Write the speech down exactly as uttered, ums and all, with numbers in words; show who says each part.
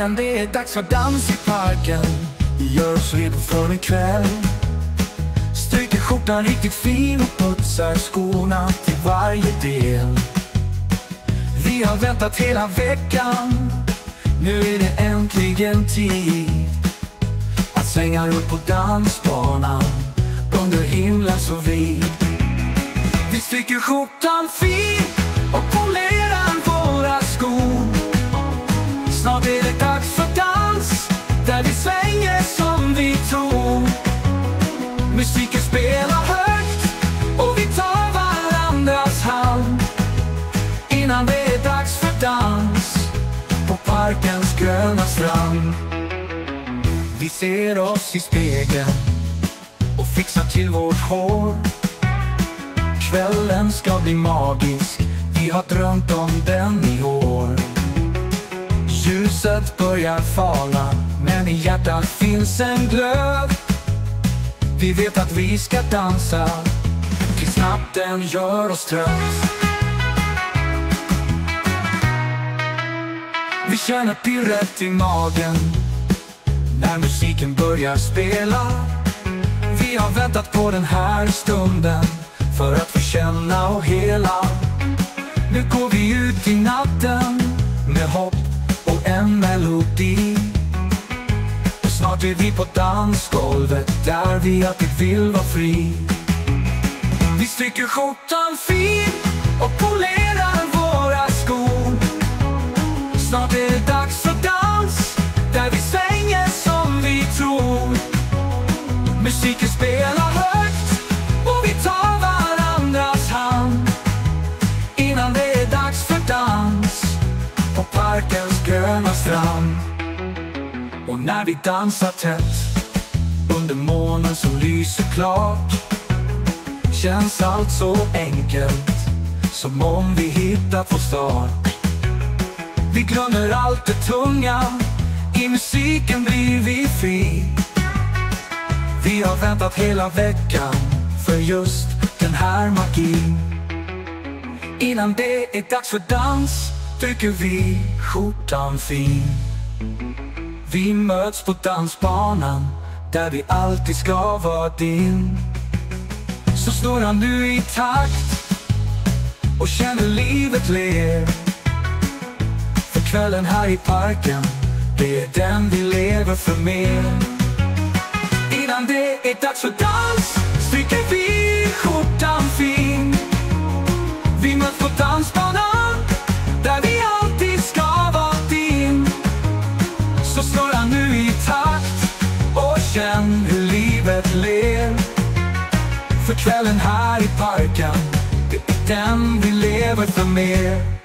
Speaker 1: innan det är dags för dans i parken. Vi gör oss redo för en kväll. Stryker skjortan riktigt fin och putsar skorna till varje del. Vi har väntat hela veckan, nu är det äntligen tid att svänga upp på dansbanan under himlen så vid. Vi stryker skjortan fin och polerar våra skor. Snart är det dags för dans, där vi svänger som vi tror. Musiken spelar högt och vi tar varandras hand innan det är dags för dans på parkens gröna strand. Vi ser oss i spegeln och fixar till vårt hår. Kvällen ska bli magisk, vi har drömt om den i år. Ljuset börjar falla, men i hjärtat finns en glöd. Vi vet att vi ska dansa tills natten gör oss trött. Vi känner pirret i magen när musiken börjar spela. Vi har väntat på den här stunden för att få känna och hela. Nu går vi ut i natten med hopp och en melodi. Och snart är vi på dansgolvet där vi alltid vill vara fri. Vi stryker skjortan fin och polerar våra skor. Snart är det dags för dans, där vi svänger som vi tror. Musiken spelar högt och vi tar varandras hand innan det är dags för dans på parkens gröna strand. Och när vi dansar tätt under månen som lyser klart, känns allt så enkelt, som om vi hittat vår start. Vi glömmer allt det tunga, i musiken blir vi fri. Vi har väntat hela veckan för just den här magin. Innan det är dags för dans tycker vi skjortan fin. Vi möts på dansbanan där vi alltid ska vara din. Så står han nu i takt och känner livet ler. För kvällen här i parken, det är den vi lever för mer. Innan det är dags för dans stryker vi skjortan fin. Vi möts på dansbanan där vi alltid ska vara din. Så slår han nu i takt och känn hur livet ler. För kvällen här i parken, det är den vi lever för mer.